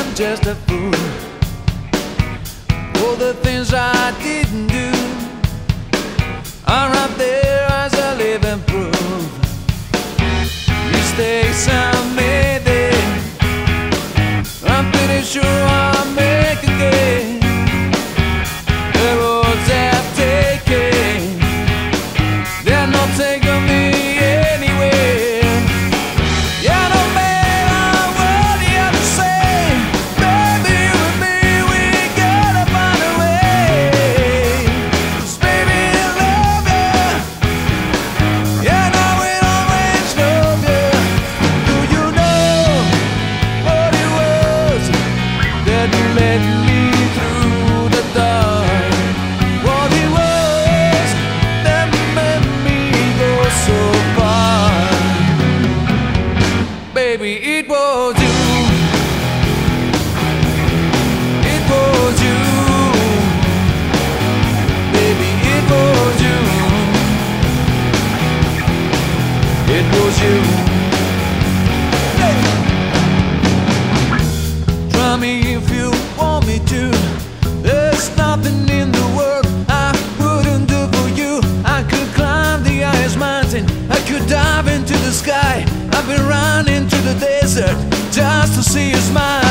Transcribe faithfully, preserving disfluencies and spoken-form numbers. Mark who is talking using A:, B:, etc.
A: I'm just a fool. All the things I didn't do are up there as a living proof. Mistakes I made there, I'm pretty sure I'll make again. The roads I've taken, they're not taking me anywhere. Yeah, no matter what you have to say, baby, you and me, we gotta find a way. 'Cause baby, I love you, yeah, I will always love you. Do you know what it was that led me through the dark? What it was that made me go so far? Baby, it was you. It was you. Baby, it was you. It was you. Hey. Try me if you want me to. There's nothing in the world I wouldn't do for you. I could climb the highest mountain, I could dive into the sky, I've been running to the desert just to see you smile.